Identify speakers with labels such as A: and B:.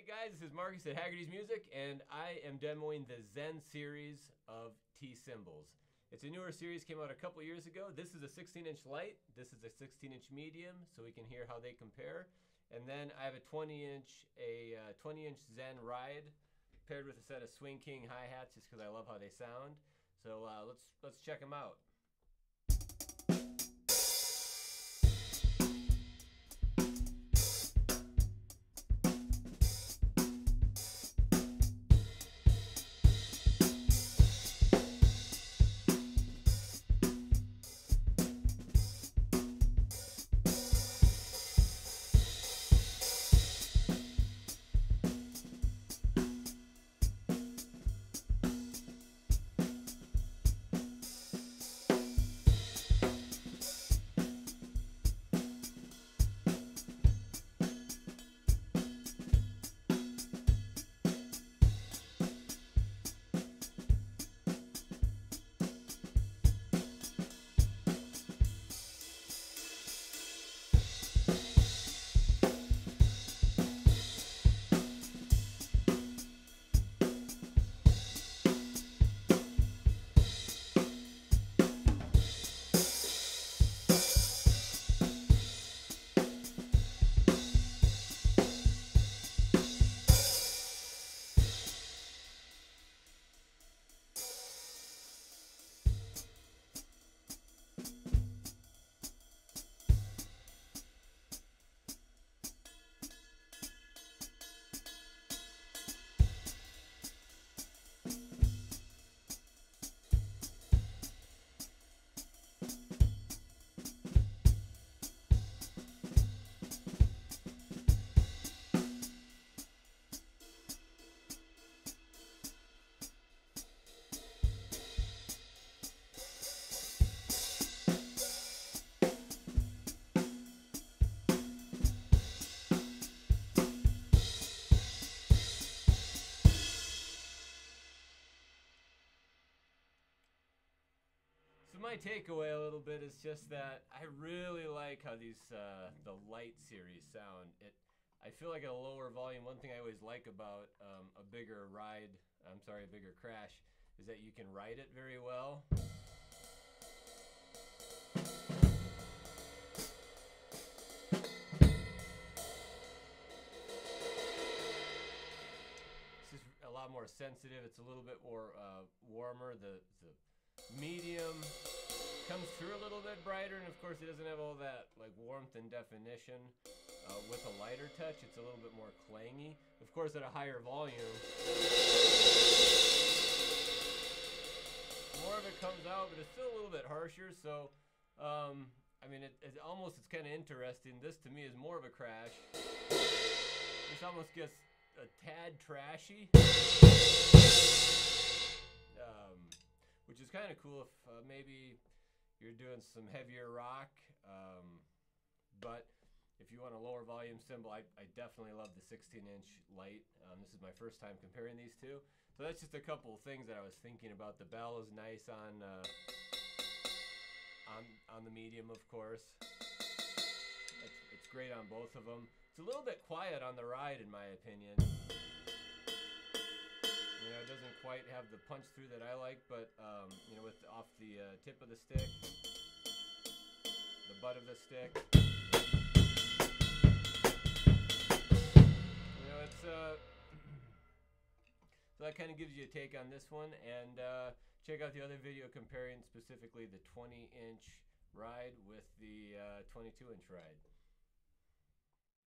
A: Hey guys, this is Marcus at Haggerty's Music, and I am demoing the Zen Series of T-Cymbals. It's a newer series, came out a couple years ago. This is a 16-inch light, this is a 16-inch medium, so we can hear how they compare. And then I have a 20-inch Zen ride paired with a set of Swing King hi-hats just because I love how they sound. So let's check them out. So my takeaway a little bit is just that I really like how these the light series sound. I feel like at a lower volume, one thing I always like about a bigger crash, is that you can ride it very well. This is a lot more sensitive. It's a little bit more warmer. The medium comes through a little bit brighter, and of course it doesn't have all that like warmth and definition. With a lighter touch, it's a little bit more clangy. Of course, at a higher volume, more of it comes out, but it's still a little bit harsher. So, I mean, it's kind of interesting. This to me is more of a crash. This almost gets a tad trashy. Which is kind of cool if maybe you're doing some heavier rock, but if you want a lower volume cymbal, I definitely love the 16-inch light. This is my first time comparing these two, so that's just a couple of things that I was thinking about. The bell is nice on the medium, of course. It's great on both of them. It's a little bit quiet on the ride, in my opinion. You know, it doesn't quite have the punch through that I like, but you know, with off the tip of the stick, the butt of the stick, you know, it's so that kind of gives you a take on this one. And check out the other video comparing specifically the 20-inch ride with the 22-inch ride.